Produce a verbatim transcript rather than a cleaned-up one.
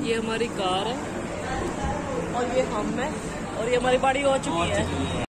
ये हमारी कार है और ये हम है और ये हमारी बाड़ी हो चुकी है।